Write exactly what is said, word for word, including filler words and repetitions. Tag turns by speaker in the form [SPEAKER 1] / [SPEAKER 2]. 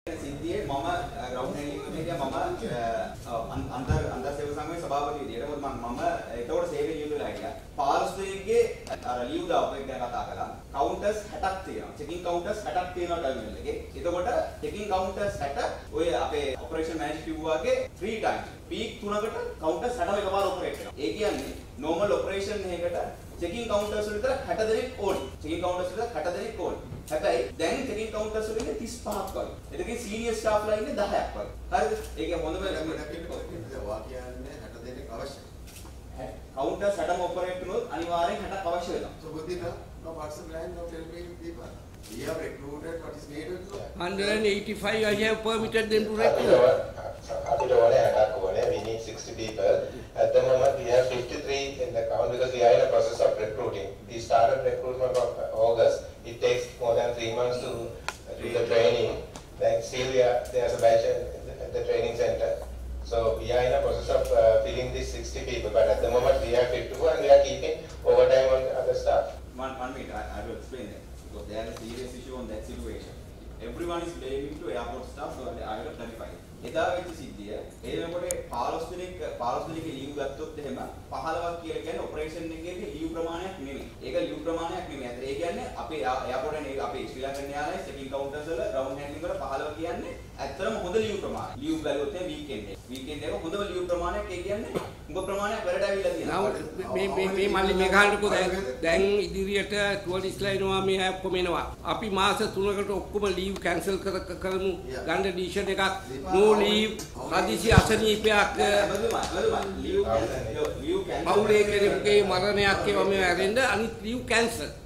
[SPEAKER 1] සිද්ධියේ මම ග්‍රවුන්ඩ් හැන්ඩ්ලින් එකේ මම අන්තර් අන්තර් සේවක සංගමේ සභාපති විදියට මොකද මම මම ඒතකොට සේවයේ නියුතු වෙලා හිටියා. පාරිස්තුතිකයේ අර ලියු දාපු එක ගැන කතා කළා. කවුන්ටර්ස් හැටක් තියෙනවා. චෙකින් කවුන්ටර්ස් හැටක් තියෙනවා ටර්මිනල් එකේ. එතකොට චෙකින් කවුන්ටර්ස් හැට ඔය අපේ ඔපරේෂන් මැනේජර් කිව්වාගේ three times පීක් තුනකට කවුන්ටර්ස් හැටම එකපාර ඔපරේට් වෙනවා. ඒ කියන්නේ normal operation එකකට checking counters වල විතර හැට දෙනෙක් ඕනි. checking counters වල හැට දෙනෙක් ඕනි. හැබැයි දැන් checking counters වල ඉන්නේ තිස් පහක් වගේ. ඒකේ senior staff ලා ඉන්නේ දහයක් වගේ. හරිද? ඒකේ හොඳම
[SPEAKER 2] වා කියන්නේ හැට දෙනෙක් අවශ්‍යයි.
[SPEAKER 1] counters හැටම ඔපරේට් වුණොත් අනිවාර්යෙන් හැටක් අවශ්‍ය වෙනවා.
[SPEAKER 2] So Buddhina, no WhatsApp line, no telling people. We have recruited what is needed.
[SPEAKER 3] one hundred eighty-five I have permitted them to recruit.
[SPEAKER 4] We need sixty people. At the moment we have fifty-three in the count because we are in a process of recruiting. We started recruitment of August. It takes more than three months to do the training. Then still we are, there's a batch at the training center. So we are in a process of uh, filling these sixty people. But at the moment we have fifty-two and we are keeping overtime on other staff.
[SPEAKER 1] One, one minute, I, I will explain that. Because there is a serious issue on that situation. Everyone is blaming to airport staff, so I will clarify. එදා වෙච්ච සිද්ධිය ඒ වෙනකොට පහළොස් දිනක පහළොස් දිනක leave ගත්තොත් එහෙම පහළොවක් කියලා කියන්නේ ඔපරේෂන් එකේදී ලීව් ප්‍රමාණයක් නෙමෙයි. ඒක ලීව් ප්‍රමාණයක් නෙමෙයි. අතට ඒ කියන්නේ අපේ එයාපෝර්ට් එකේ අපේ ශ්‍රී ලංකන් යාලේ චෙකින් කවුන්ටර්ස් වල ග්‍රවුන්ඩ් හැන්ඩ්ලින් වල පහළොව කියන්නේ ඇත්තටම හොඳ ලීව් ප්‍රමාණයක්. ලීව් බැලුවොත් එහෙනම් වීකෙන්ඩ් එක. වීකෙන්ඩ් එක හොඳම ලීව් ප්‍රමාණයක් ඒ කියන්නේ උඹ ප්‍රමාණයක් වැඩට ඇවිල්ලා තියෙනවා.
[SPEAKER 3] මේ මේ මේ මල්ලි මේ ගහන්නකෝ දැන් ඉදිරියට ටුවරිස්ට්ලා එනවා මේ ඔක්කොම එනවා. අපි මාස තුනකට ඔක්කොම ලීව් කැන්සල් කර කරමු. ගන්න ඩිසිෂන් එකක් no leave හදිසි අසනීපයක් පවුලේ කෙනෙකුගේ මරණයක් ඒවා මේ ඇරෙන්න අනිත් ලීව් කැන්සල්